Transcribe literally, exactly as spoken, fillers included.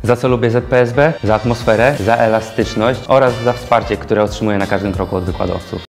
Za co lubię Z P S B? Za atmosferę, za elastyczność oraz za wsparcie, które otrzymuję na każdym kroku od wykładowców.